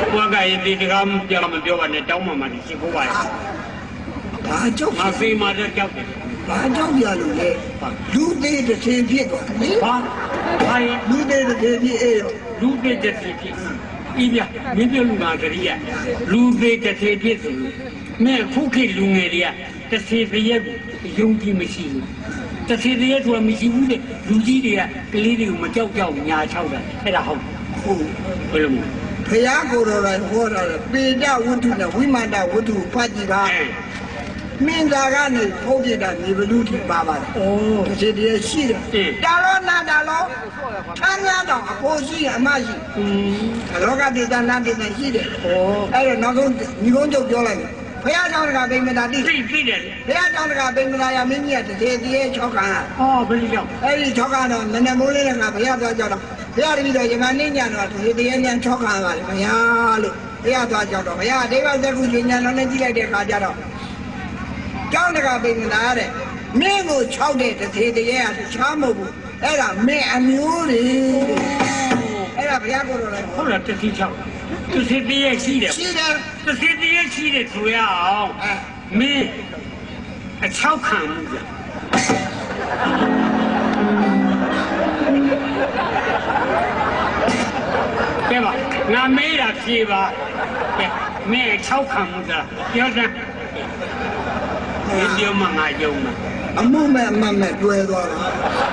我感觉这个别他们别玩的找妈妈的辛苦玩。 他就妈谁妈这叫的？ 他叫别路嘞，路对的天平多， 啊，哎， 路对的天平哎呦， 路对的天平，一边没别路上这里呀，路对的天平是，没苦开路那里呀，这天平也用的没行，这天平也做没行的，路基的呀，这里头我们叫伢敲的，太大好，为什么？ พยากรณ์อะไรหัวเราปีดาวัตถุเนี่ยวิมานดาวัตถุปัจจิกามินดากันเนี่ยพบกันมีบรรลุที่บ้าบ้าโอ้ที่เดียชีเลยดาล้อนาดาล้อท่านยังต้องอโปชีอามาชีโลกาติตานาติตาชีเลยโอ้ไอ้เราต้องมีคนจบจ่อเลยพยาจังกาเป็นเมตตาดีพยาจังกาเป็นเมตตายามิเนี่ยที่เดียชอบกันอ๋อเป็นยังไอ้ชอบกันเนาะนั่นโมเลนะพยาตัวจ่อဘုရားတပည့်တော်ယမန်နေညတော့ဒီတရားဉာဏ်6ခံပါလေဘုရားလို့ဘုရားသွားကြောက်တော့ဘုရားဒိဗ္ဗသက္ကုဉာဏ်တော်နဲ့ကြည့်လိုက်တဲ့အခါကျတော့ကျောင်းတကပိမနာတဲ့မင်းကို6တဲ့တထေတရားကတခြားမဟုတ်ဘူးအဲ့ဒါမင်းအမျိုးတွေအဲ့ဒါဘုရားကိုယ်တော်လည်းဟုတ်လားတတိ6တထေတရားရှိတယ်ရှိတယ်တထေတရားရှိတယ်ဆိုရအောင်မင်းအ6ခံမှုကြကဲပါငါမေးတာဖြေပါကဲမင်း6ခံမှုသာပြောစမ်းဒီပြောမှငါယုံမှာအမှုမဲ့အမှတ်မဲ့တွဲသွားတာ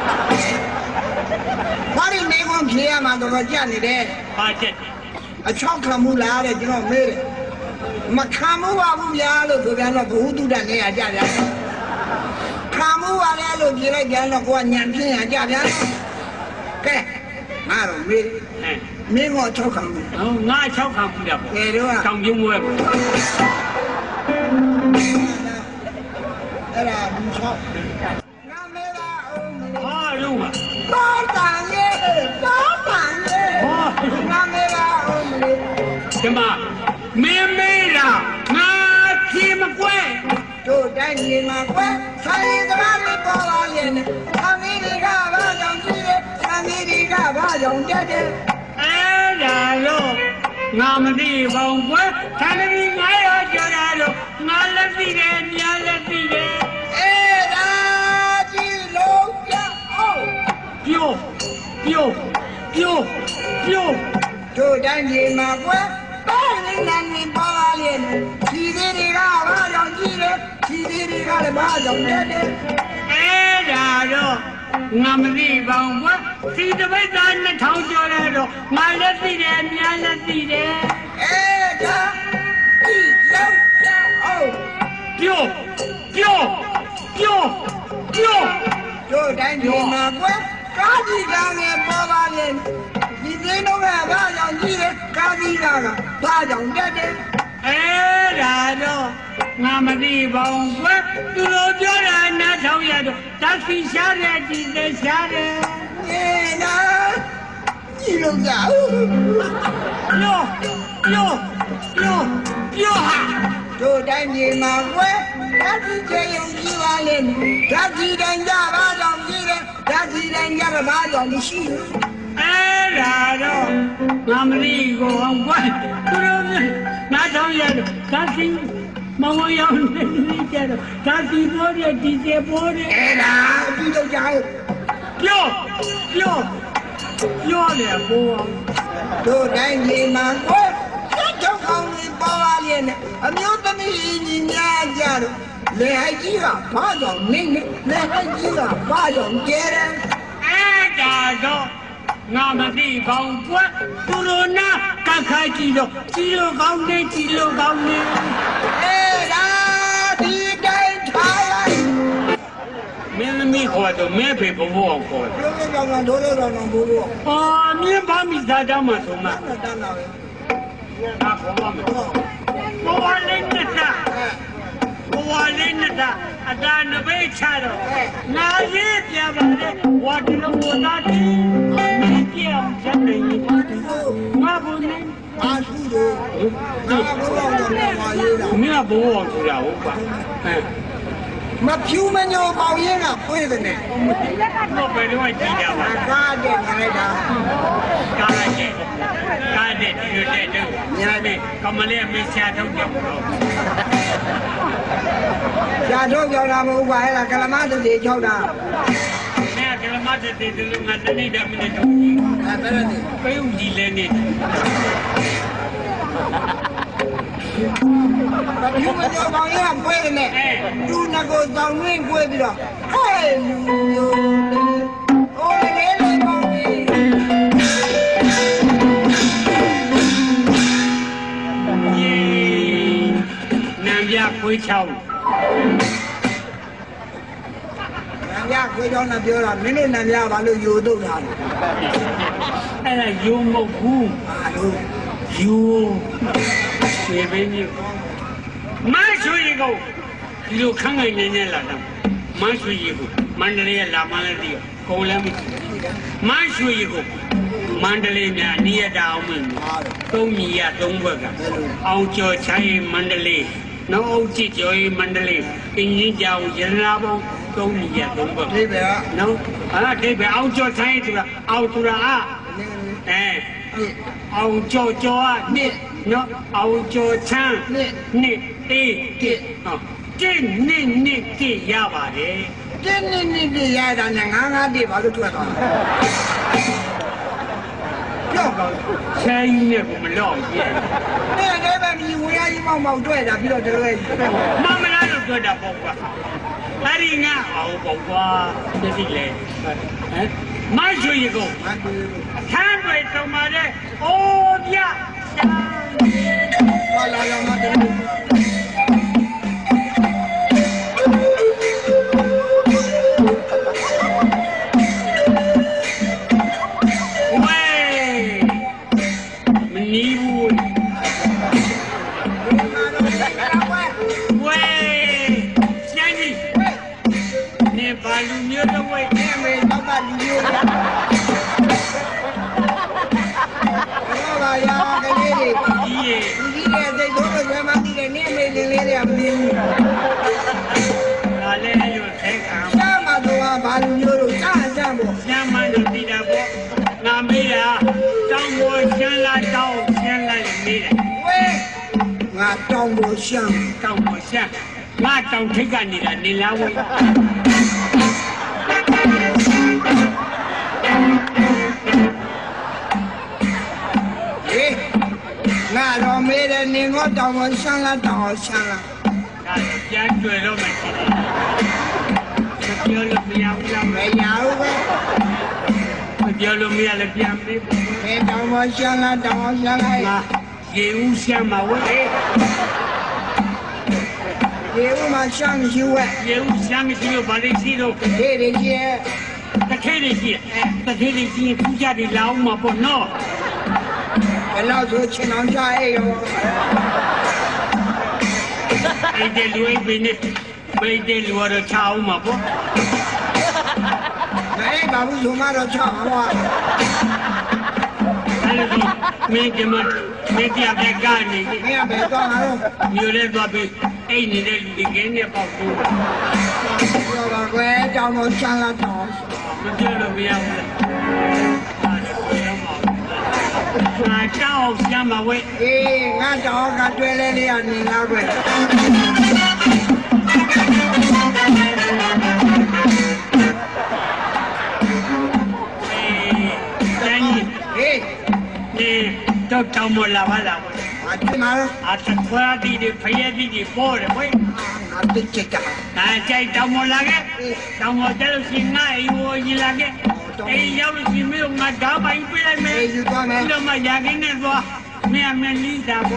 ဘာလို့နေကုန်ဖြေရမှာတော့ကြက်နေတယ်ဘာချက်အ6ခံမှုလားတဲ့ကျွန်တော်မေးတယ်မခံမှုပါဘူးဗျာလို့ဆိုပြန်တော့ဘုဟုတုဒ္ဒနေရကြဗျာခံမှုပါလေလို့ဖြေလိုက်ပြန်တော့ကိုကညံပြင်းရကြဗျာကဲငါတော့မေးမင်းက6ခံမှုငါ6ခံမှုတယ်ပေါ့ကဲတော့တောင်ပြုံးဝဲပေါ့အဲ့ဒါဒီ6ငါမေးပါဦးဟာလုံးပါတောတန်ရဲ့တောတန်ရဲ့ငါမေးပါဦးဒီမှာမင်းမေးတာငါဖြေမကွဲတို့တိုင်းနေမှာကွယ်ဆိုင်ရင်သမားတွေပေါ်လာရင်အမီတွေကဘာကြောင့်ကြီးလဲအမီတွေကဘာကြောင့်တက်တယ်အဲ့ဒါလို့ငါမသိပါဘူးကွယ်သာသမီ900ကျော်တာလို့ငါလက်သိတယ်မြားလက်သိတယ်အဲ့ဒါကြီးလုံးပြအောင်ပြောတို့တိုင်းနေမှာကွယ်တိုင်းနေပေါ်လာရင်ဒီတွေကဘာကြောင့်ကြီးလဲဒီတွေကလည်းဘာကြောင့်တက်တယ်အဲ့ဒါတော့ငါမသိပါဘူးကွာဒီတပိတ်သား2000ကျော်တယ်တော့ငါလက်သိတယ်အများလက်သိတယ်အဲ့ဒါဒီလောက်အောင်ပြောတို့တိုင်းဒီမှာကွယ်ကာကြီးကလည်းပေါ်ပါလေဒီသိတော့ကဘာကြောင့်ကြီးလဲကာကြီးကဘာကြောင့်တက်တယ်အဲ့ဒါတော့ငါမသိပါဘူးကွယ်သူတို့ပြောတာနားထောင်ရတော့ဓာတ်စီရှားတယ်ဒီသက်ရှားတယ်အဲ့ဒါကြီးလို့ကြာပြောဟာတို့တိုင်းမြေမှာကွယ်ဓာတ်ကြီးကျေယုံကြည်ပါလေဓာတ်ကြီးတိုင်းကြဘာကြောင့်ကြီးလဲဓာတ်ကြီးတိုင်းကြဘာကြောင့်မရှိဘူးအဲ့ဒါတော့ငါမသိကိုအောင်ကွယ်သူတို့နားထောင်ရတော့ဓာတ်စီမဝရောက်နေကြတော့ဓာတ်စီပေါ်တယ်ဒီကျေပေါ်တယ်အဲ့ဒါပြီးတော့ကြာပြောလေဘောတို့တိုင်းမြေမှာကွယ်ကြောက်ကောင်းကြီးပေါ်လာရင်အမျိုးသမီးကြီးများကြတော့လေဟိုက်ကြီးကဘာကြောင့်နေလေဟိုက်ကြီးကဘာကြောင့်ကျဲတယ်အဲ့ဒါတော့ငါမသိပါဘူးကွယ်သူတို့နာကခါကြည့်တော့ကြည်လို့ကောင်းနေအဲ့ဒါဒီတိုင်းထားလိုက်မင်းသမီးခေါ်တော့မဲဖေဘဘအောင်ခေါ်တယ်ပြောကြောင်တို့တော့ဘိုးမြင်းပါမိသားတောင်းမှဆိုမှတန်းတာပဲငါခေါ်ပါမယ်ဘဝလေးနဲ့အတာနဘေးချတော့ငါရေးပြပါလေဝါတလုံးဝသားတီမင်းပြောင်းချက်နေငါဘုန်းနေအားစုတို့ငါဘိုးအောင်တော့ပါရေးတာမင်းကဘိုးအောင်ဆိုတာဟုတ်ပါမဖြူမညိုပေါရင်းကဖွင့်တယ်နဲ့တော့ဘယ်တော့ကြည့်ကြပါကားတဲ့ခိုင်းတာကားတဲ့ဒီလိုတဲ့တို့ည में कमले में शादों क्या बोलो शादों क्या ना वो बाहर la कलमा तो दे छोड़ा मैं कलमा तो दे दूँगा नहीं डरने तो कोई उंगली लेने you में जो बांगे हम कोई नहीं तू ना को दाऊँ कोई भी लो hey ओ ले बांगे ये नाम्या कोई चाव नाम्या कोई चाव ना बियो ला मैंने नाम्या वालों यो दो था ऐसा यो मौकू यो ये बेनी मां शुरू को किलो खांगे नहीं लाता मां शुरू को मंडले लामाले दियो कोला में मां शुरू को मंडले में निया दाव में तो निया दोंबगा आउ जो चाय मंडले न आउ जी जो मंडले इंजी जाओ जनाबो तो निया दोंबगा ठीक है न हाँ ठीक है आउ जो चाय तुरा आउ तुरा आ आउ जो ने no au cho chang ne e ke ke ne ke ya ba de ke ne ya da na nga de ba lo twa ta yo chai ne ko ma lo ye ne de ba mi wen ya yi mau twa da pi lo de lo ma ma la lo twa da po kwa ari nga au po kwa de ti le ma shu yi ko than bai tong ma de o bya la ma de Tông bộ xiang, ngã tông thấy cái này là đi lao vậy. Ngã rồi mấy đứa này ngó tông bộ xiang là. Chán cười đâu mà chị này. Giờ lúc bây giờ mày giàu quá. Giờ lúc bây giờ là giàu đi. Mẹ tông bộ xiang là. Yêu xem mà vậy. Yêu mà sang chiu à. Yêu sang chiu bà đi xí đâu. Thế đi chi. Ta thế đi chi. Phụ gia đi lao mà bỏ nó. Cái lao rồi chỉ nói cho ai rồi. Ai để lùi bên này. Bây để lùi rồi chào mà bỏ. Này bà bố dù mà rồi chào mà. Mẹ cái mà. Mẹ cái abẹ gan này. Mẹ abẹ gan hả? Nhiều lên bà bị. Ê này lên đi cái này bảo cô. Rồi bà quê cho một chân là trò. Nó chưa được nhiều. Cháu học xem mà quê. Ê, ngã cháu cả thuê lên đi ăn nhìn nào quê. Tôi trồng một là bao lâu? À thật quá đi phải đi bố rồi mới. Tôi chạy cả. Chạy trồng một là cái. Trồng một cái lúc xin ngay vô gì là cái. Ê giáo lúc xin mấy ông mà đỡ bánh với lại mẹ. Đâu mà giả cái này vô. Mẹ lý ra bố.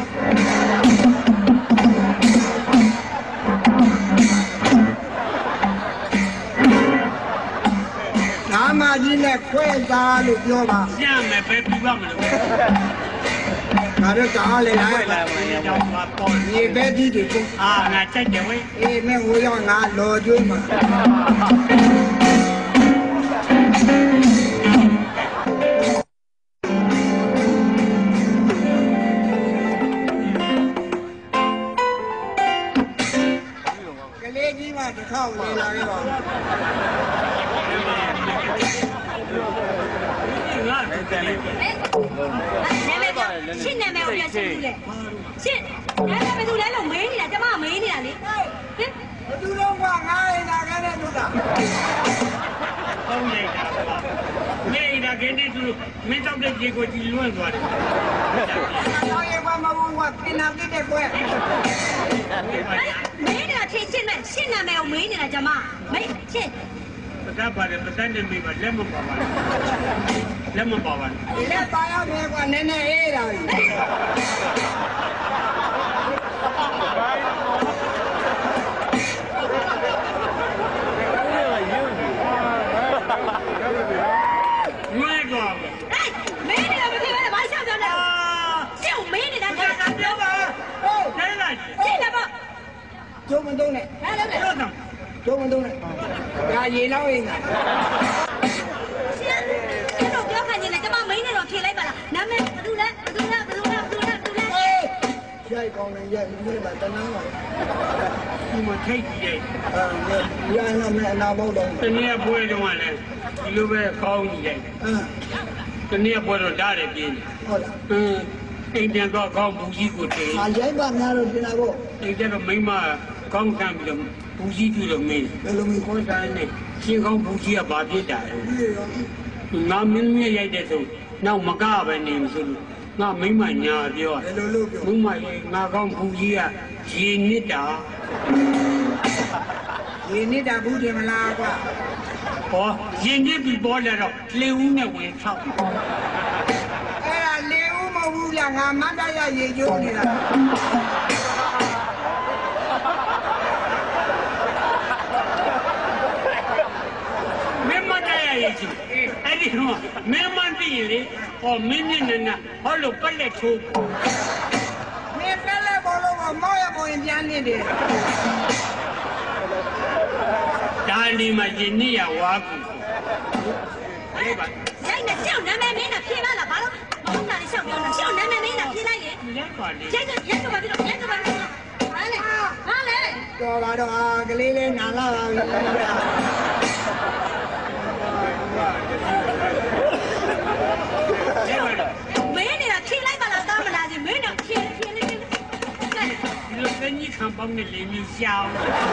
Mà đi này quay ra được vô mà. Dạ mẹ phải đi vào mà được. Mà nó trả lại lại. Nhi bé đi thì cũng. À ngà chết rồi ấy. Ê mẹ ngồi cho ngà lò chơi mà. Cái lê gì mà thì không đi lại rồi. ရှင်နာမည်ဘယ်သူလဲလို့မေးနေတာကျမမေးနေတာလေဟင်ဘယ်သူတော့ကငါအိမ်လာခဲ့တဲ့လူသားဟုတ်နေတာမင်းဒါကနေသူမင်းတော့တဲ့ကြေကိုကြည်လွန့်သွားတယ်တော့ရေကမဟုတ်ဘူးကပြနာတဲ့ကွယ်မေးနေတာချင်းချင်းနဲ့ရှင်းနာမည်ကိုမေးနေတာကျမမေးချင်းပဒပါတယ်ပဒနဲ့မေးပါလက်မပါပါလက်မပါပါလက်ပါရမယ်ကွာနည်းနည်းအေးလာပြီမင်းကမင်းနေတာမဖြစ်ဘဲဘာရှောက်တယ်လဲရှေ့မင်းနေတာပြောပါဟုတ်တယ်လားရှင်းတယ်ပေါ့ကျုံမတုံးနဲ့ဟဲ့လို့လေကျုံမတုံးနဲ့ဒါရေလောက်ရင်ရှင်းတော့ပြောခိုင်းနေတယ်ကျမမင်းနေတော့ဖြေလိုက်ပါလားနာမည်ဘယ်သူလဲရိုက်ကောင်းတယ်ရိုက်ပြီးတော့တနာပါဒီမှာထိတ်ကြည့်ရရမယ်အနာဘောက်တော့တနည်းပွဲတော့လည်းဒီလိုပဲကောင်းကြည့်တနည်းပွဲတော့ဓာတ်ရပြင်းဟုတ်လားအိမ်ပြန်တော့ကောင်းဘူးကြီးကိုတေးရိုက်ပါများတော့ပြင်လာဖို့အိမ်ကျတော့မိမကောင်းကံပြီးတော့ဘူးကြီးတူလို့မင်းဘယ်လိုမျိုးခေါ်တိုင်းနဲ့ရှင်းကောင်းဘူးကြီးကဘာဖြစ်တာလဲငါမင်းရိုက်တဲ့ဆိုနောက်မကပဲနေမဆိုလို့ငါမိမညာပြောဘယ်လိုလုပ်ပြောမိမရေငါကောင်းဘူးကြီးကရေနစ်တာရေနစ်တာဘူးတယ်မလားကွာဟောရေနစ်ပြီးပေါ်လာတော့လေဦးနဲ့ဝင်ဆောက်အဲ့ဒါလေဦးမဟုတ်ဘူးဗျငါမတ်တရရေကျိုးနေတာမင်းမတရရေကျိုးအဲ့ဒီတော့မင်းမသိရင်လေဟောမင်းမျက်နှာနဲ့ဟောလို့ပက်လက်ထိုးမင်းပက်လက်ဘောလုံးကမောက်ရပေါ်ရင်ပြန်နေတယ်ဒါဒီမှာယင်းနေရဝါကူအဲ့ပါရိုက်နေရှောက်နာမည်မင်းနဲ့ဖြေလာလားဘာလို့မဟုတ်တာလေရှောက်ပြောနေရှောက်နာမည်မင်းနဲ့ဖြေလိုက်ရင်ရက်ပါလေရိုက်ပါပြီးတော့ရိုက်ပါပြီးတော့ဟာလေတော်ပါတော့ကလေးလေးနာလာပါပြီမင်းနေတာဖြေလိုက်ပါလားတောင်းမလားစီမင်းတော့ဖြေနေတယ်ဒီလိုစနေခံပေါင်းနဲ့လေးမျိုးရှောင်း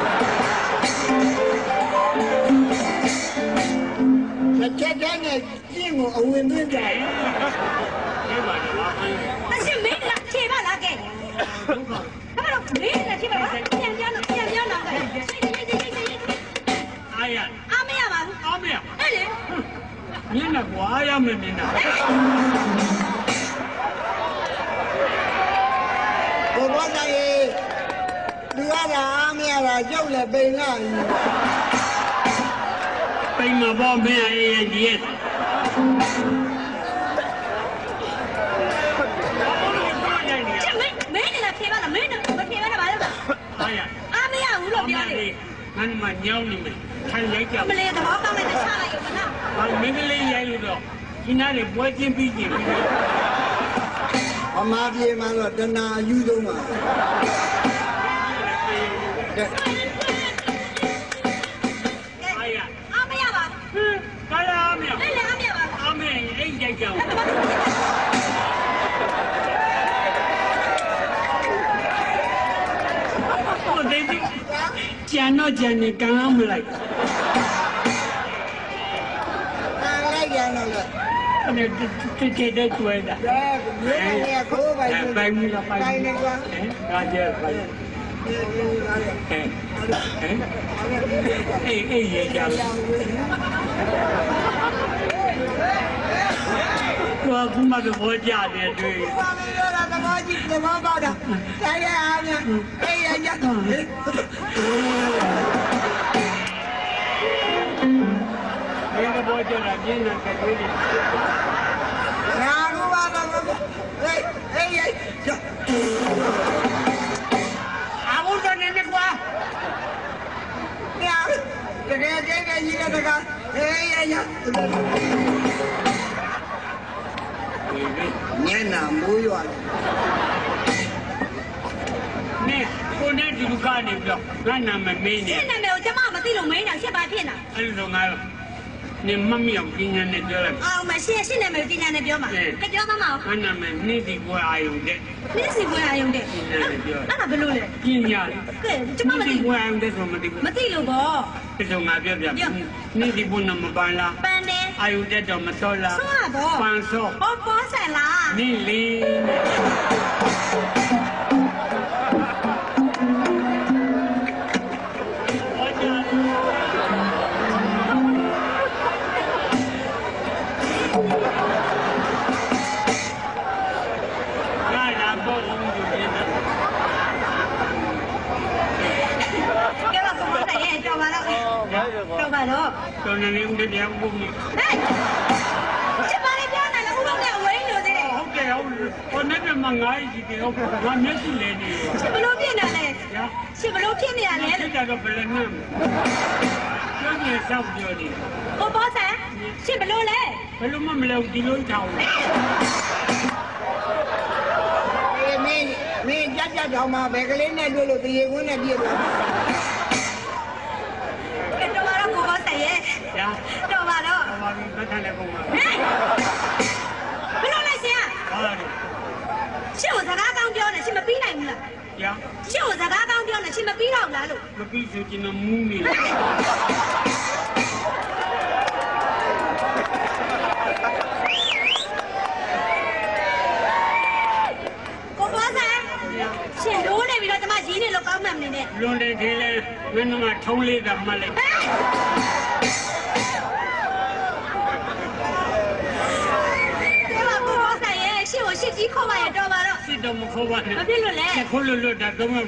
ချက်တဲ့နဲ့ကျင့်ကိုအဝင်သွင်းကြတယ်ဒီမှာတော့အရှင်မင်းကဖြေပါလားကဲဘာလို့မင်းနဲ့ဖြေပါလားပြန်ပြောတော့ကဲအားမရပါဘူးအားမရအဲ့လေမျက်နှာကွာရမယ်မျက်နှာဘုရားကြီးလူရတာအားမရတာကြောက်လဲပိန်လာပြီပိန်မပေါ်မင်းအေးရဲ့မင်းနဲ့ဖြေပါလားမင်းနဲ့မဖြေပါနဲ့ဘာလို့လဲအားမရဘူးလို့ပြောနေငါမှညောင်းနေမယ်ထိုင်လိုက်ကြမလေးသဘောပေါက်လိုက်တဲ့ချလိုက်ရုံမလားဘာမင်းကလေးရိုက်လို့တော့ဒီနားလေပွဲချင်းပြီးချင်းအမားပြေမှတော့တနာအယူဆုံးပါအားမရပါဘူးကားအားမရအဲ့လေအားမရပါအားမရအဲ့ရိုက်ကြအောင်ကျန်တော့ကျန်နေကမ်းမလိုက်လိုက်ရတော့လေအဲ့တဲ့ကျွဲတာမြေနေခိုးပိုင်ပိုင်မလားပိုင်နေကွာကားကျပိုင်အေးရေကြောင်တော့ခုမှတော့ဘောကြတယ်တွေ့ဘာမလို့လဲသဘောကြီးသဘောပေါက်တာဆိုင်ရအားများအေးရရတော့ဘယ်ဘောကြတာပြင်းနေတာတွေ့တယ်ငါကဘာတော့အေးရရအဘုဒ္ဓနဲ့ကွာညာတကယ်ကြီးတဲ့တကားအေးရရညနာမိုးရွာနေကိုနဲ့ဒီလူကနေပြီးတော့ငါနာမမင်းနေရှင်းနာမည်ကိုကျမမသိလို့မင်းတာရှက်ပါဖြစ်နေတာအဲ့လိုငါ你妈咪要今年的叫了。 我们现在没有今年的表嘛？这表干嘛？ 俺那么你是不爱用的。 你是不爱用的？那不录嘞？ 今年。 对，这妈妈你不爱用的什么的？ 没对了不？ 这种俺表表。你是不那么办啦？ 办的。 爱用的怎么做啦？ 说了不？ 办说。 我包晒啦。 你哩。 đâu bà đó cho nên em đi đeo quân này chứ bà đi đeo này là không đeo quấy nữa thế không đeo con nói là mà ngại gì thì không nó nhớ gì lên đi chứ bà lúc thiên này chứ bà lúc thiên này chứ ta có phải là nam chứ nghe sao giờ đi cô bó sao chứ bà lúc lên bà lúc mà mình lâu đi lối thầu mình chắc chắn mà bé cái lên này đưa được tiền của này đi rồi đâu bà đó nó thay lại không mà cái nó lại xe chứ ở ra cao tiêu này chứ mà bí này là chứ ở ra cao tiêu này chứ mà bí đâu là luôn nó bí sự chỉ nó muốn đi cô có sao chuyện đố này vì nó cho mà gì này nó cao mềm này nè luôn đây thế là bên mà thông lên đập mà lại 我是几口吧也知道吧？ 是怎么口吧？ 我别乱来。 口乱乱的，怎么？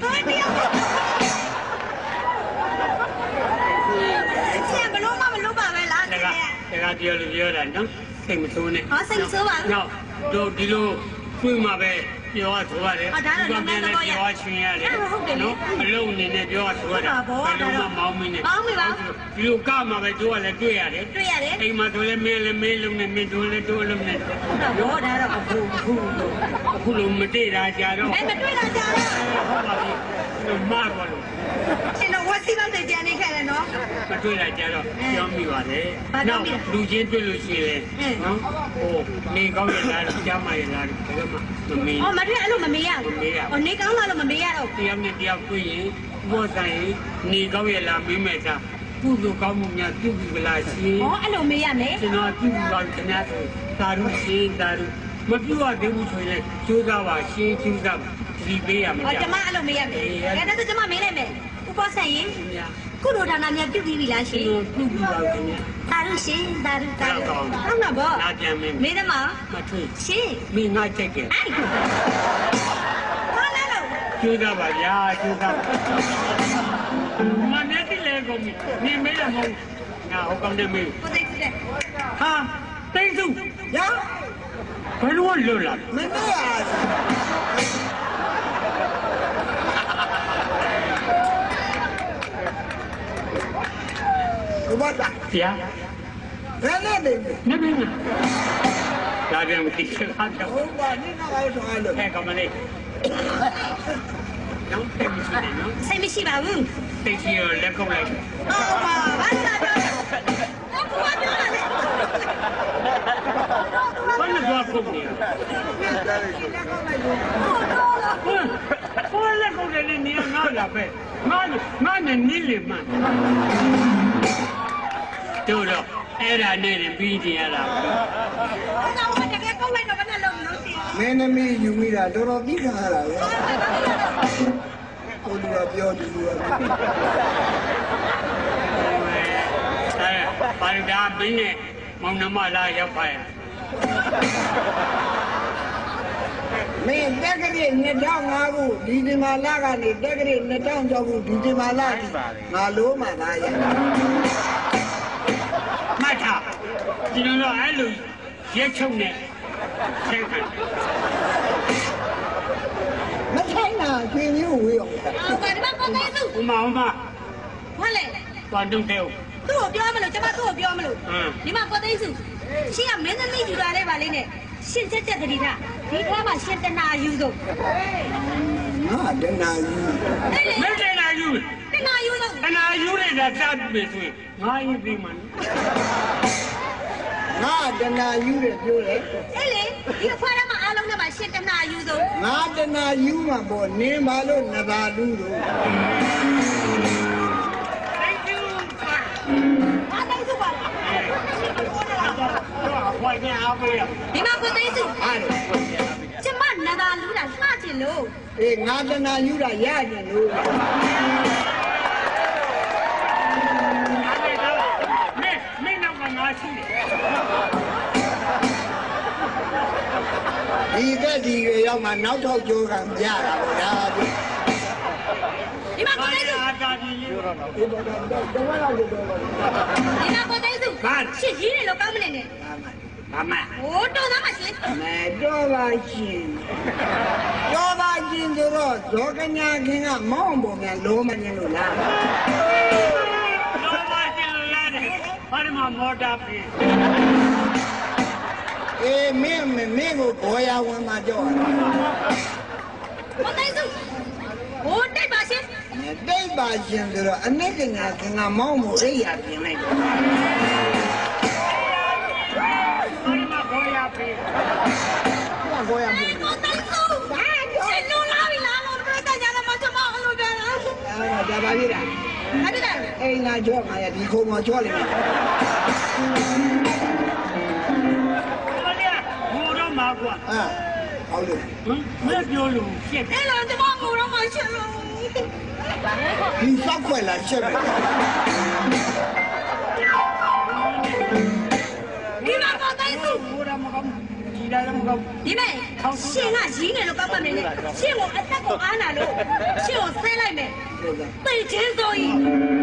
现在不弄嘛不弄吧，为哪个？ 这个第二个第二个，喏，谁没收呢？ 啊，谁没收吧？ 喏，都第六贵嘛呗，表啊出来的， 这边的表啊全呀的，喏，六年的表啊出来的，六嘛毛米的， 毛米吧？ 六干嘛呗，做来对呀的， 对呀的。 哎嘛，做来没弄的，没做来做了没。 我这了， 不弄没对大家了。 哎，没对大家了。 好吧，都骂过了。 现在我希望在家里看了喏。 没对大家了，表米话的。那路线对路线嘞。哦，你搞也来了，家嘛也来了，这个嘛没。 哦，没对，路没呀。 没呀。 哦，你刚来了没呀喽？ 第二年第二对人，我在你搞也来没买啥。不如搞木伢丢不来钱。 哦，路没呀没。 现在丢不来人家说大陆钱大陆。မပြောရသေးဘူးဆိုရင်ကျိုးစားပါရှင်းကျိုးစားဒီပေးရမှာကျမအဲ့လိုမေးရမယ်ဒါဆိုကျမမေးလိုက်မယ်ဥပဆက်ရင်ကုလိုဒါနာများပြုတ်ပြီးပြီလားရှင်ပြုတ်ပြီးပါခင်ဗျာတာရုရှင်တာရုဟုတ်မှာပေါ့နာကြံမင်းမေးတယ်မမထွေးရှင်မင်းငါကြိုက်တယ်အဲ့ဟာလာလို့ကျိုးစားပါဗျာကျိုးစားမနဲ့တိလေကုန်ပြီနေမေးရမဟုတ်ငါဟုတ်ကောင်းတယ်မေးကိုသိတယ်ဟာတိတ်စုရဘယ်လိုလွတ်လာမင်းရဘာသာဗျာဘယ်နဲ့နေနေမင်းလာပြန်ပြီခါတော့ဟုတ်ပါနေတော့ဆိုလို့ဟဲ့ကောင်မလေးတော့တိတ်မရှိနဲ့နော်စိတ်မရှိပါဘူးတိတ်ကြီးလက်ကုပ်လိုက်ဟုတ်ပါဘာသာပြောဘာပြောလဲဘာလို့သွားကုန်နေဟိုလက်ကုပ်တယ်နေငါလာပဲငါနဲ့နီးလေမှတို့တော့အဲ့ဒါနဲ့ပြီးတင်ရတာဘာလို့တကယ်ကောက်လိုက်တော့ဘယ်နဲ့လုံးလို့ရှိမင်းသမီးယူမိတာတော်တော်ပြီးခါရတာလေကိုလူကပြောသူကပါရဒါမင်းနဲ့မောင်နှမလာရောက်ပါရဲ့မင်းတက်ကလေး2005ခုဒီဇင်ဘာလကနေတက်ကလေး2006ခုဒီဇင်ဘာလထိငါလို့မှသားရမှတ်ထားကျွန်တော်အဲ့လိုရက်ချုပ်နေဆိုင်ခံမဆိုင်တာခွေမျိုးဝေးအောင်ဘာဒီမှာပတ်သေးသူဥမာဘာလဲသွားတုတ်တယ်သူ့ကိုပြောမလို့ကျမသူ့ကိုပြောမလို့ဒီမှာပတ်သေးစုရှင်းကမင်းသမီးယူလာလိုက်ပါလိမ့်နဲ့ရှင်းချက်တတိထဒီထဲမှာရှင်းတနာယူဆုံးဟာတနာယူမင်းတနာယူတနာယူဆုံးတနာယူလိုက်တာစပ်ပြီဆိုရင်ငါရင်ပြီးမှ dana you the pure. Ele, you find out how long my shit and I use them. Dana you my boy, name Malo Navadu. Thank you. What is the one? Why now? You know what they do? Chaman, Navalu, that's not you know. Hey, Dana you the yard, you know. He got the young man not to joke and yard. You know what they do? She didn't look up in it. Mama. Oh, don't have the road, Zoganya King of Mombo and Loman in the land. What am I more happy? Eh, me, boy, I want my joy. What they do? Oh, they pass it. They buy Jindra, a nigga king of Momo, What am I more happy? What they do? She no loving, I don't know. Hey, not joy, I had to go more jolly. How do Where's your loom? Hello, the mom will run my children. you talk well, I should have. You know what they do? You may, she not seen it, look up a minute. She will attack Anna. She will say like me. They just do it.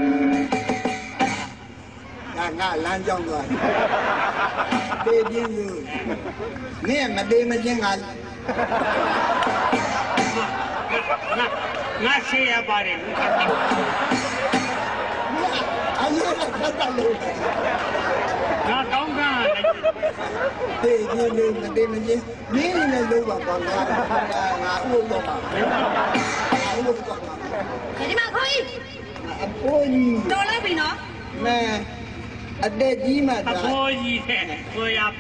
Not land young one. Baby, you. Me and my baby, Not say about it. I know that. Not don't go. Baby, me and the lower one. Don't let me know. Man, a dead demon. A boy, boy, up.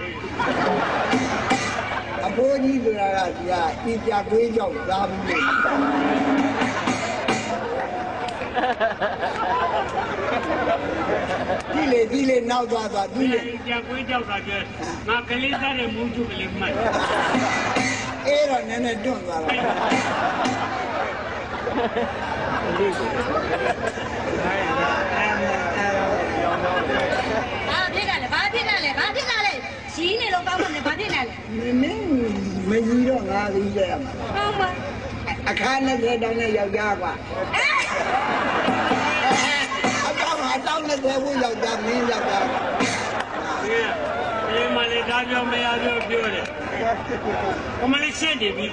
A boy, if you're going to Dile, now, Dile. Not a little move to believe my Aaron and I don't I can't get down there, Yawa. I don't let them win out that means that. Yeah, my little may I do it. Come on, send it.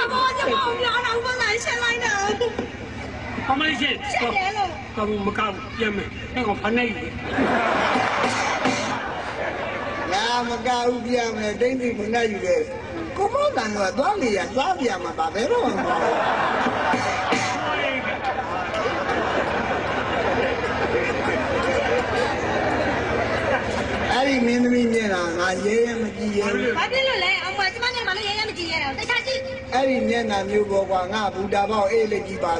How many said? Come Macau, Yemen, hang on, Panay. Macau, Yemen, they think for now you get. Come on, and what only a Flavia, my Babero. I mean, I am I didn't you go on up with about elegy by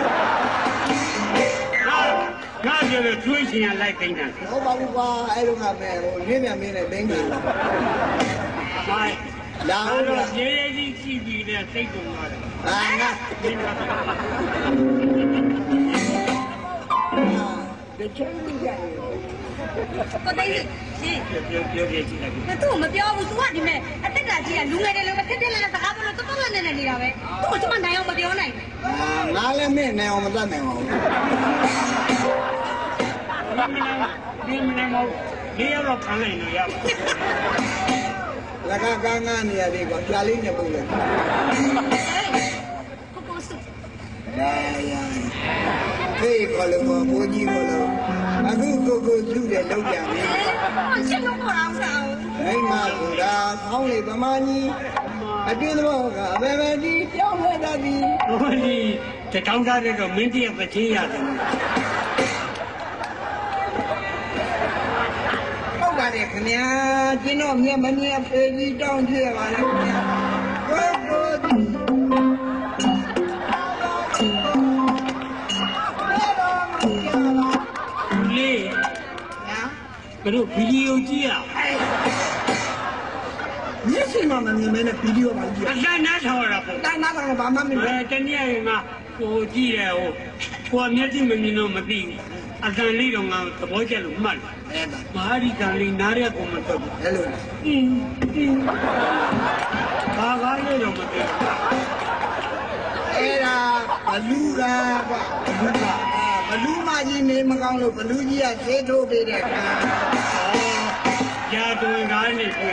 Now you're a twitching and liking that. Nobody, I don't have a minute, thank you. Now, TV, they're taking the change. Có đây gì? Mà tôi màပြောmột số gì mẹ, anh tất cả gì à? Lúc này đây là cái là sao mà nó tốt lên này đi vậy? Tôi cho bạn này ông mà điều này. Ngã lên mẹ này ông mà ta này ông. Đi đâu thằng này nữa vậy? Là cái này đi còn gia linh nhà bù lên. Không có sự. Hey, kalau mau puji kalau, aku sudah tahu yang ni. Macam mana orang tahu? Hey, mahu dah tahu ni pemani. Ada tu apa? Apa di? Yang ada di? Oh ni, terkau dah ada minti apa cia tu? Kau dah ပါတယ်ခင်ဗျာကျွန်တော်မျက်မမြင်ဖေးကြီးတောင်းကြည့်ရပါလားခင်ဗျာကိုလေးဘယ်လိုဗီဒီယိုကြည့်ရမျက်စိမှမမြင်မဲနဲ့ဗီဒီယိုမှကြည့်ရအတန်းနားထောင်ရတာပေါ့တန်းနာတော့ဘာမှမမြင်ဘူးတနည်းရင်ကဟိုကြည့်တယ်ဟိုမျက်စိမမြင်တော့မသိဘူးအတန်လေးတော့ငါသဘောကျလို့မှတ်တယ်မဟာဒီကံလေးနားရက်ကိုမတော့ဘူးအဲ့လိုဘာကားလေးတော့မသိဘူးအဲ့ဒါဘလူးကကွာဘလူးမကြီးနေမကောင်းလို့ဘလူးကြီးကသေထိုးပေးတဲ့ခါရာတွင်ကားနေပြီ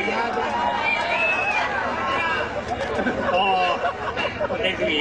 ဟုတ်တယ်ဒီ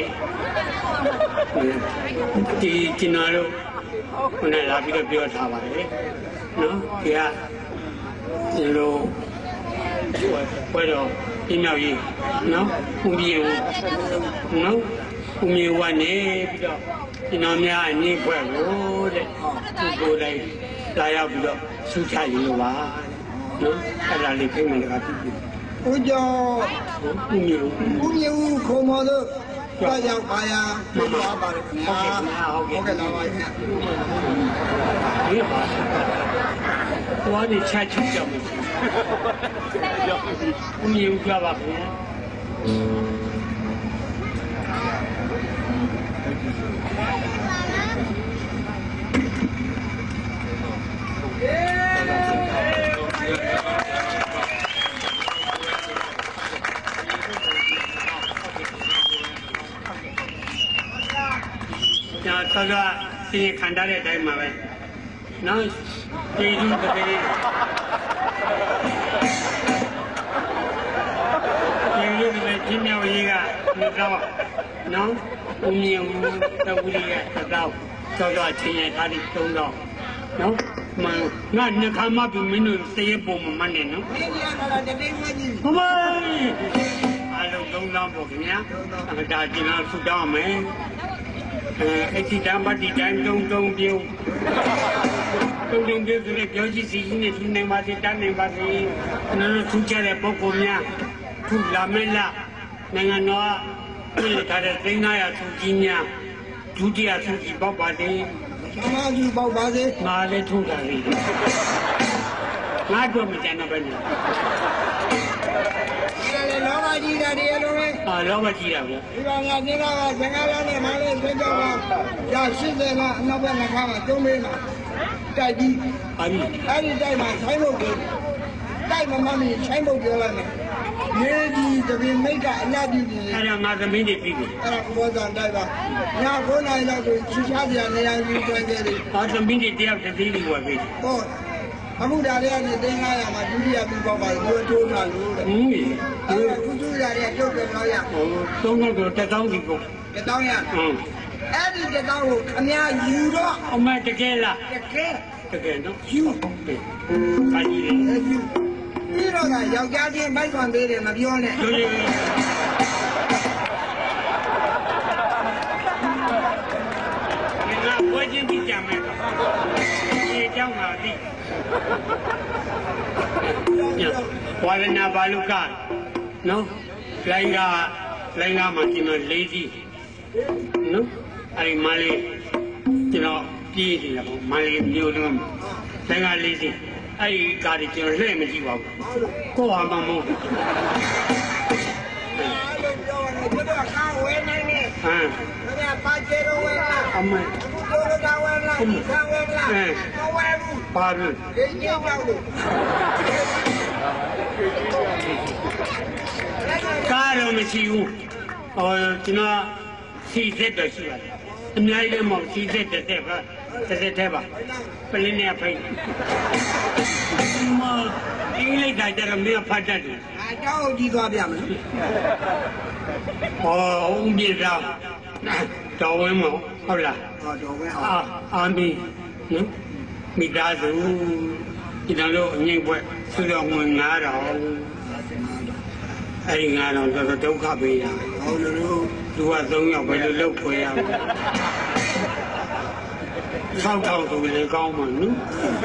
ကျွန်တော်တို့ခုနလာပြီးတော့ပြောထားပါတယ်နော်ဒီကကျွန်တော်ဘယ်တော့ဒီမြောက်ကြီးနော်ဦးမြေဦးနော်ဦးမြေဦးကနေပြီးတော့ကျွန်တော်များအနည်းဖွဲ့လို့တဲ့သူကိုယ်တိုင်လာရောက်ပြီးတော့ဆူချရလို့ပါနော်အဲ့ဒါလေးပြင်မယ်တကားပြီဦးကျော်ဦးမြေဦးခုံမော်တို့တော့ရောက်ပါရပြောပါပါတယ်ခင်ဗျာဟုတ်ကဲ့လာပါခင်ဗျာဒီပါဘာဒီချက်ချကြမယ်ဦးမြေဦးကြပါခင်ဗျာဆောကစီခံထားတဲ့အတိုင်းမှာပဲနော်ဒီလူတပည့်ဒီလူတွေချင်းမြောက်ရေးကတော့နော်ဦးမြေဦးတဝူရီရဲ့တော့ဆောကချင်းရထားပြီး3တော့နော်မငါနှစ်ခါမှပြီးမင်းတို့တရေပုံမနဲ့နော်ဒီရတာတတိမကြီးဘဘအားလုံး3တော့ပေါ့ခင်ဗျာဒါကျင်တော့ဆူတောင်းမယ်အဲ့ဒီတမ်းပတ်ဒီတိုင်းတုံပြုံးဆိုတဲ့ပြောကြည့်စီနဲ့သူနေပါစေတန်းနေပါစေနော်သူကြတဲ့ပုံပုံများသူလာမဲလာနိုင်ငံတော်ပြည်ထားတဲ့300သူကြီးများဒုတိယသူကြီးပေါက်ပါစေဆရာကြီးပေါက်ပါစေငါလည်းထုတ်တာလေငါတော့မကြမ်းတော့ပဲနေလောဘကြီးတာတွေလိုပဲလောဘကြီးတာပေါ့ဒီကောင်ကသင်္ကားကသင်္ကားလည်းမလေးသိကြပါကြာ80လားအနောက်ဘက်နှခါမှာကျုံးမေးမှာတိုက်ကြီးအဲ့ဒီတိုက်မှာဆိုင်ဖို့ကိုတိုက်မမမီဆိုင်ဖို့ပြောလိုက်မယ်မြေကြီးတပင်မိတ်ကအနာပြည်ကြီးအဲ့ဒါငါသမီးတွေပြီးပြီအဲ့ဒါဘောဇံတိုက်ပါည9နာရီလောက်ကိုချီချားပြန်နေရာကြီးတွန်းကြတယ်သမီးတွေတယောက်တစ်သေးလေးဝယ်ပြီဟုတ်အခုဒါလေးကနေ900မှာဒုတိယပြီးပေါက်ပါတယ်ဒီထိုးတာလို့တဲ့ခုသူရတဲ့ပြုတ်တယ်တော့ရ 3000တော့1000ဒီပေါ့ 1000ရအဲ့ဒီ1000ကိုခမယူတော့အမတကယ်လားတကယ်နော်ယူပါကြီးလေပြီးတော့ကယောက်ျားချင်းမိုက်ခွန်ပေးတယ်မပြောနဲ့ငါဘွယ်ချင်းကြည့်ကြမယ်ဒီเจ้าမှာသိဝါရဏဘာလုကနော်လိုင်းကမှကျွန်တော်၄စီးနော်အဲ့ဒီမလေးကျွန်တော်ပြေးနေတာပေါ့မလေးမျိုးလုံးလိုင်းက၄စီးအဲ့ဒီကားတွေကျွန်တော်လှည့်မကြည့်ပါဘူးကိုဟာမမဟုတ်ပြောရတယ်ဘယ်တော့ကားဝဲနိုင်လဲဟမ်ဘယ်ပါချေရောဝဲလားအမေကိုလိုတာဝဲလားကားဝဲလားမဝဲဘူးပါဘူးဒီကြောက်လို့ကားတော့မရှိဘူးကျွန်တော်စီစစ်တော့ရှိပါတယ်အများကြီးလည်းမဟုတ်စီစစ်တဲ့ပါတစ်တဲ့ပါပလင်းနဲ့ဖိတ်မအင်္ဂလိပ်တိုင်းတော့မင်းဖတ်တတ်တယ်အကြောက်ကြီးသွားပြမယ်ဦးပြေသားတော်ဝင်မဟုတ်လားတော်ဝင်အာမီနော်မိသားစုကျွန်တော်တို့အငိမ့်ဘွဲ့သူတော်ဝင်9000အဲ့ဒီ9000ဆိုတော့ဒုက္ခပေးတာဟုတ်လို့သူက3ယောက်ပဲလို့လောက်ခွဲရမယ်ဆောက်ထောက်ဆိုလည်းကောင်းမှာနော်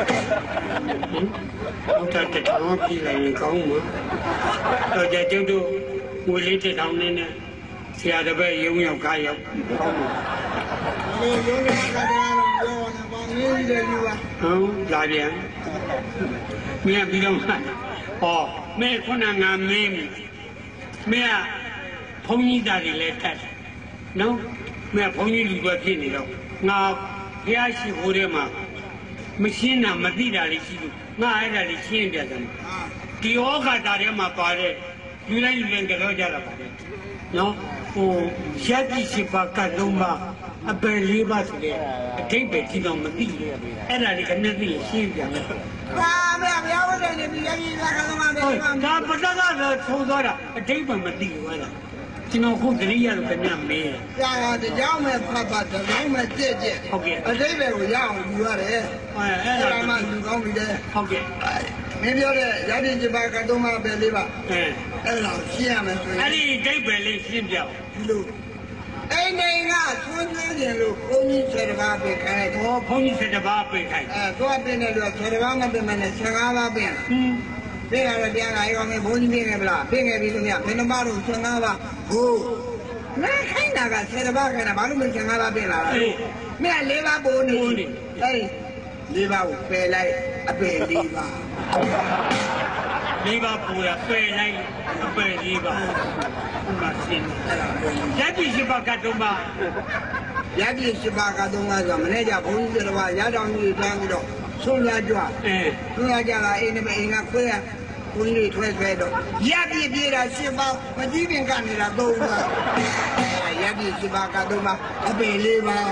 ဟုတ်တယ်တောင်းကြည့်လိုက်ရင်ကောင်းမှာတော့ကြကျုပ်တို့ငွေလေးတစ်ထောင်နဲ့ဆရာတစ်ပည့်ရုံရောက်ကားရောက်ကောင်းမှာရုံရောက်ကားတော့ပြောနေပါနေတယ်လူပါဟုတ်လာပြန်မင်းပြီးတော့ဟောမင်းခုနငါမင်းမင်းကဘုန်းကြီးသားတွေလည်းထက်နော်မင်းဘုန်းကြီးလူပဲဖြစ်နေတော့ငါဘုရားရှိခိုးထဲမှာမရှင်းတာမသိတာလေးရှိလို့ငါအဲ့ဒါလေးရှင်းပြတယ်ဒီဩဃာတာထဲမှာပါတဲ့လူတိုင်းလူတိုင်းကြောကြတာပါပဲနော်ဟိုရက်တိရှိပါကလုံးပါအပယ်လေးပါဆိုတဲ့အထိပ္ပယ်ကြည့်တော့မသိဘူးအဲ့ဒါလေးခဏသိရှင်းပြမယ်ဘာမဘုရားဝတ်တယ်ဒီရည်လာကသမားပဲဒါပတကတော့ထုံသွားတာအထိပ္ပယ်မသိဘူးအဲ့ဒါကျွန်တော်ခုတတိယလို့ခင်ဗျမေးတယ်။ကြာတာကြောင်းမဲ့ဖတ်ဖတ်ကြောင်းမဲ့ကြက်ဟုတ်ကဲ့အတိတ်ပဲကိုရအောင်ယူရတယ်။အဲ့ဒါမှလူကောင်းပြီတဲ့။ဟုတ်ကဲ့။မင်းပြောတဲ့ရတိจิပါကတော့မှပဲလေးပါ။အဲ့ဒါရှင်းရမယ်ဆိုရင်အဲ့ဒီအတိတ်ပဲလေးရှင်းပြအောင်ဒီလိုအိမ်နေကသွန်းသွင်းခြင်းလို့ဘုန်းကြီး7ပါးပဲခိုင်းတော့ဘုန်းကြီး7ပါးပဲခိုင်းတော့ပြင်တယ်လို့7ပါးမပြင်မနဲ့15ပါးပြင်ပြင်ရတယ်ပြန်လာရောင်းမယ်ဘုန်းကြီးပြင်ခဲ့ဗလားပြင်ခဲ့ပြီလို့မြမင်းတို့15ပါးဟိုငါခိုင်းတာက7ပါးခိုင်းတာဘာလို့မ15ပါးပြင်လာလဲမင်း4ပါးပိုးနေအဲ့ဒီ4ပါးကိုပယ်လိုက်အပယ်4ပါး 4ပါးပူရပယ်လိုက်အပယ်4ပါးမရှင်းရတိရှိပါကတော့မှရတိရှိပါကတော့မှဆိုမနေ့ကဘုန်းကြီးတွေရတောင်ကြီးတန်းပြီးတော့ဆုံးရကြွဆုံးရကြလာအိမ်နဲ့အိမ်ကခွဲရဘုန်းကြီးတွေထွဲတော့ရတိပြေတာ7ပါးမကြီးပင်ကနေတာ3ပါးရတိရှိပါကတော့မှအပယ်4ပါး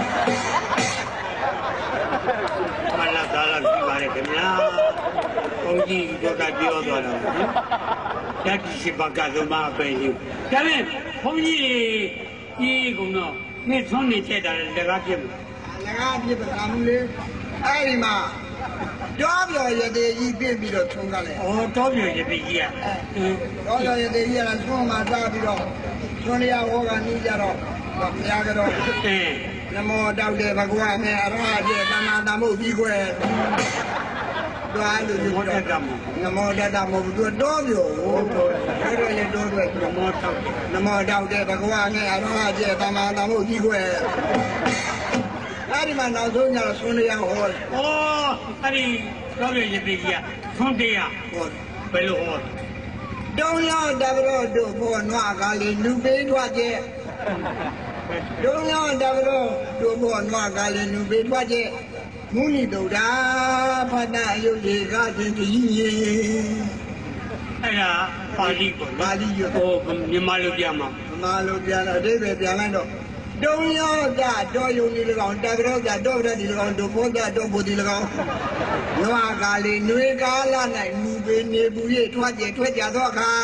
မလာတာလာကြည့်ပါလေခင်ဗျာဘုန်းကြီးတို့ကပြောသွားတာရတိရှိပါကတော့မှအပယ်4ဒါနဲ့ဘုန်းကြီးကြီးကုန်တော့မင်းသွန်းနေချက်တာလည်းကားပြစ်မှာလည်းကားပြစ်ပါမလို့အဲ့ဒီမှာတောပြော်ရသေးကြီးပြစ်ပြီးတော့ထုံးကြတယ်။အော်တောပြော်ရသေးကြီးอ่ะတောပြော်ရသေးကြီးကလည်းသွန်းမှာစားပြီးတော့သွန်းရဟောကနီးကြတော့ဘုရားကတော့နမောတောက်တယ်ဘဂဝါနဲ့အရဟကျေသမ္မာသမ္ဗုဒ္ဓီခွဲတွားလို့ဟောတတ်တာနမောတတ်တာမဟုတ်ဘူးသူတောပြော်အဲ့တော့လေတောတွေနမောတောက်နမောတောက်တယ်ဘဂဝါနဲ့အရဟကျေသမ္မာသမ္ဗုဒ္ဓီခွဲအဲ့ဒီမှာနောက်ဆုံးကျတော့ဆွန်းတရားဟောတယ်။အော်အဲ့ဒီတော့ရည်သေးကြီးကဆွန်းတရားဟောဘယ်လိုဟောတုံးရောတပရောတို့ဘောနွားကလေးလူပေးထွက်ကျဲတုံးရောတပရောတို့ဘောနွားကလေးလူပေးထွက်ကျဲမုနိတုဒ္ဓဖတ်တာအယုတ်တွေကတင်ကြီးရေအဲ့ဒါပါဠိပေါ့ပါဠိရောဟောမြန်မာလိုပြမှာမြန်မာလိုပြန်တော့အဓိပ္ပာယ်ပြန်လိုက်တော့တုံးရောကတော်ယုံဒီ၎င်းတပရောကတော်ရဒီ၎င်းဒုဘောကတော်ဘုဒီ၎င်းနွားကလေးနှွေကားလာ၌လူပေးနေဘူး၍ထွက်ကြသောအခါ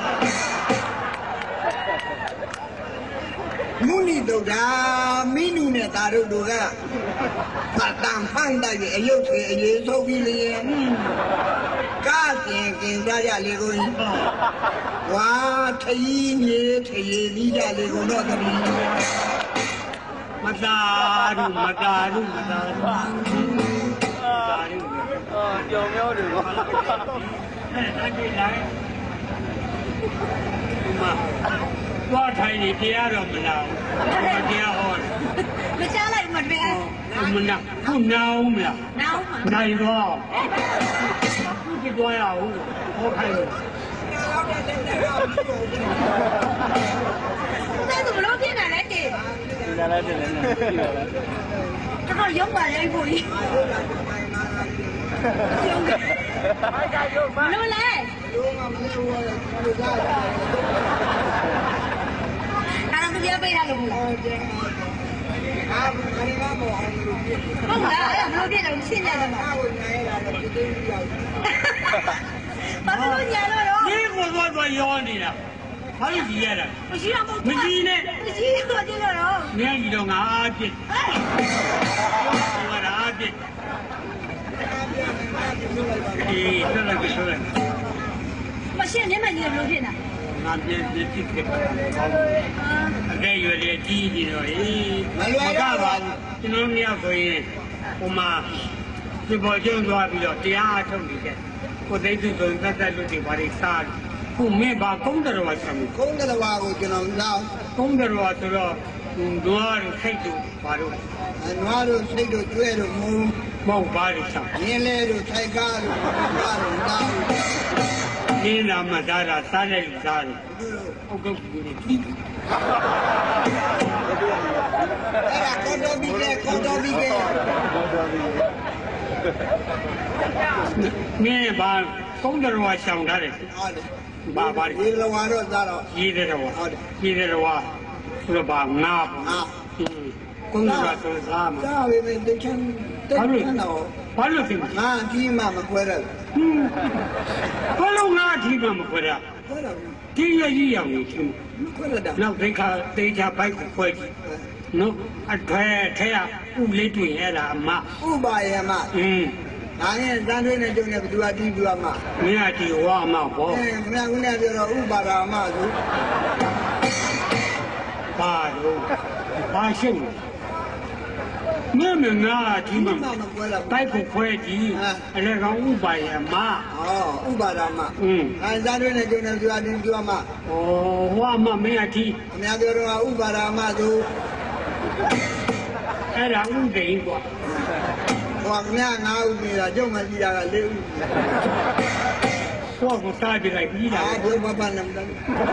မုနိတုဒ္ဓမိနုနဲ့တာတို့ကဖတ်တန်ဖန်တိုက်ပြီးအယုတ်တွေအရေးဆုံးပြီးလျင်ကားကျင်ကျင်ကြရလေကိုဝါထီးမြေထရီပြီးကြလေကိုတော့တည်းမတာတို့ကြောင်မျိုးတွေပါအဲ့ဒီလိုက်သွားထိုင်နေတရားတော့မနာဘူးတရားဟောမချလိုက်မတွေ့မနာခုနာဦးမလားနိုင်တော့ခုကြည့်သွားရအောင်ဟောခိုင်းလို့အဲ့ဒါဘလို့ဖြစ်နေလဲကေနားလည်းတယ်လည်းရှိပါလားတော်ရုံပါလေကိုကြီးမလို့လဲအားမပြပေးရလို့ဘူးအားမရပါဘူးဟုတ်လားအဲ့ဘလို့ပြတယ်ရှင်းရတယ်မှာဘာလို့ညာလို့ရောဒီကိုသွားရောနေတာဘာလို့ကြီးရတာမရှိတော့ဘူးမကြီးနဲ့မရှိတော့ကြည့်လို့ရောမင်းကြီးတော့ငါအပြစ်ဟောတာအပြစ်ဒီဆက်လိုက်မရှိနေမှကြီးလို့ဖြစ်နေတာငါပြည့်ဖြစ်ခဲ့ပါအကဲရွယ်လေကြီးကြီးတော့ဟေးမလွယ်တော့ပါဘူးကျွန်တော်မြောက်ဆိုရင်ဟိုမှာဒီပေါ်ကျင်းသွားပြီးတော့တရားအထုတ်နေတယ်ကိုသိသူဆိုတတ်တတ်လို့ဒီဘာတွေစားခုမင်းဘာကုန်းတော်ဝါဆောင်ကုန်းတော်ဝါကိုကျွန်တော်လာကုန်းတော်ဝါဆိုတော့နွားတို့ခိတ်တို့ဘာတို့နွားတို့စိတ်တို့ကျွဲတို့မုံမဟုတ်ပါလိမ့်ဆောင်ရင်းလဲတို့ထိုက်ကားတို့ဘာတို့လာရင်းလာမှဒါတာစားတဲ့လူစားတယ်ဟုတ်ကဲ့ဘူးလေဒီအဲ့ဒါကောတော်ပြီးလေကောတော်ပြီးလေမင်းဘာကုန်းတော်ဝါဆောင်ထားတယ်ဟုတ်တယ်ဘာဘာဒီလဝါတော့သားတော့ရေးတယ်တော့ဟုတ်တယ်ရေးတယ်တော့ဆိုတော့ဘာငါကုန်းတော်ဝါဆိုစားမှာသားပဲတချမ်းတက်တော့ဘာလို့ဒီငါအကြီးမှမခွဲရဘူးဘာလို့ငါအထီးမှမခွဲရခွဲတော့ဒီရကြီးရောင်နေချင်းမခွဲရတာနောက်ဒိတ်ခါတေချာဘိုက်ကိုခွဲကြည့်နော်အထွဲထဲကဥလေးတွင်ရတာအမဥပါယမဒါနဲ့တန်းထွေးနဲ့ကျုံနဲ့ဘယ်သူကတီးပြီးမှမင်းအတီဝါအမဘောခင်ဗျားကလည်းပြောတော့ဥပါဒာမဆိုဘာလို့ဘာရှင်းမင်းမငါအထီးမှမခွဲရဘူးဘိုက်ကိုခွဲကြည့်အလဲကောင်ဥပါရမဥပါဒာမအဲတန်းထွေးနဲ့ကျုံနဲ့ဘယ်သူကတီးပြီးမှဩဟောမမင်းအထီးခင်ဗျားပြောတော့ဥပါဒာမဆိုအဲ့ဒါဥဒိန်ကွာဟောခင်ဗျား9ဦးနေတာကျုံမကြည့်တာက4ဦးကိုစားပြလိုက်ပြီးတာဘုရားဘာနဲ့မလဲ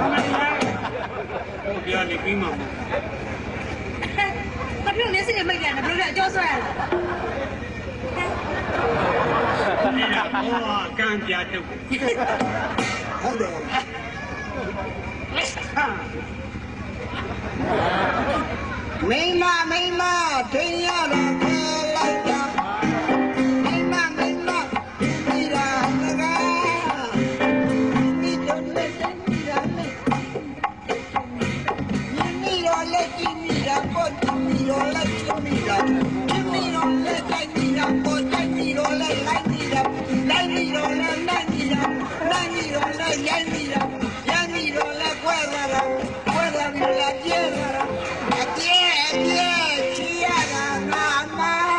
ဟုတ်ပြောနေပြီးမှာဘာဖြစ်လို့မျက်စိနဲ့မိတ်တယ်ဘယ်လိုလဲအကျော်ဆွဲရလဲအဲ့ဒါဟောကံပြတော့ဟုတ်တယ်မိမထင်ရတာခဲလိုက်တာမိမဒီရာငကားဒီတော့လက်ဒီရာလက်ဒီရောလက်ဒီရာပေါ်ဒီရောလက်ဒီရာဒီရောလက်ဒီရာပေါ်ဒီရောလက်လိုက်ဒီရာလိုက်ဒီရောလက်နိုင်ဒီရာနိုင်ဒီရောလက်ရိုင်းဒီရာရိုင်းဒီရောလက်ခွဲရတာခွဲရပြီးလာပြဲရတာအပြဲချီရတာငါမ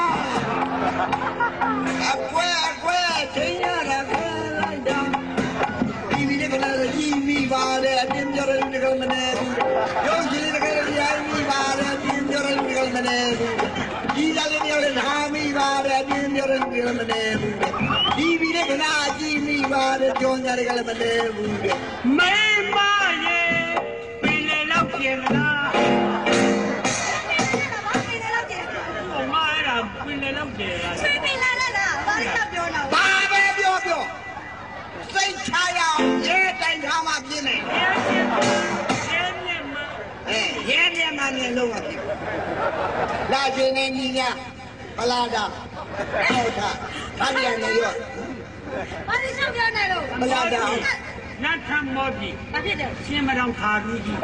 အကွဲချင်းရတာခဲလိုက်တာဒီဗီဒီယိုကလည်းကြီးမိပါတယ်အပြင်ပြောရတဲ့ကမနေဘူးရုပ်ကြီးတွေကလည်းရိုင်းမိပါတယ်အပြင်ပြောရတဲ့ကမနေဘူးဒီလာလေးမျိုးလည်းဟာမိပါတယ်အပြင်ပြောရတဲ့ကမနေဘူးဒီဗီဒီယိုကလည်းကြီးမိပါတယ်ကြောညာတွေကလည်းမနေဘူးမိမရေပင်လေလောက်ပြင်လားဘာဖြစ်လဲလောက်ကျင်ဟောငါအဲ့ဒါပင်လေလောက်ပြင်လားဆွေးပင်လာလားဘာလို့ပြောတော့ဘာပဲပြောစိတ်ချရအောင်ရဲတိုင်ထားမှပြင်းတယ် ရဲမြတ်မှနဲ့လုံးဝဖြစ်လာခြင်းနဲ့ညီညာပလာတာဟုတ်တာဒါပြန်နေရောဘာလို့ပြောနေလို့ပလာတာနတ်ထမောပြီဘာဖြစ်တယ်ရှင်းမတော်ခါဘူးကြီး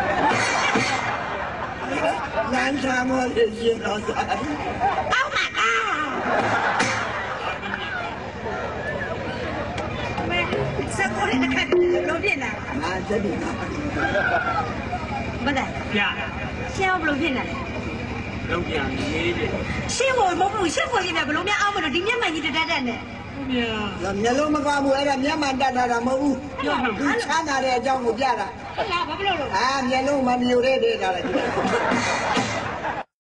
လမ်းချမောလေးရှင်တော်သာအောက်ပါမဲစက်ကိုရတဲ့ခက်လို့ပြင်လာငါသက်တယ်မလဲပြရှင်းဘလို့ပြင်လာလောက်ပြန်ရေးတယ်ရှင်းဖို့မဟုတ်ဘူးရှင်းဖို့ပြင်တယ်ဘလို့များအောင်မလို့ဒီမျက်မှန်ကြီးတက်တက်နဲ့ပြမျက်လုံးမကားဘူးအဲ့ဒါမျက်မှန်တတ်တာမဟုတ်ဘူးချမ်းသာတဲ့အကြောင်းကိုပြတာဟုတ်လားဘာဖြစ်လို့လို့မျက်လုံးမမြူတဲ့တဲ့တာလေ